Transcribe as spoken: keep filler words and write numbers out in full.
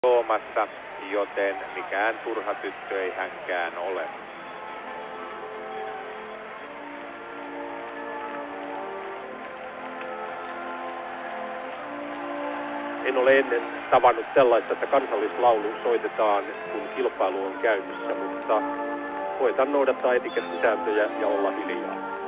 Tuomassa, joten mikään turha tyttö ei hänkään ole. En ole ennen tavannut sellaista, että kansallislaulu soitetaan, kun kilpailu on käynnissä, mutta koitan noudattaa etikettisääntöjä ja olla hiljaa.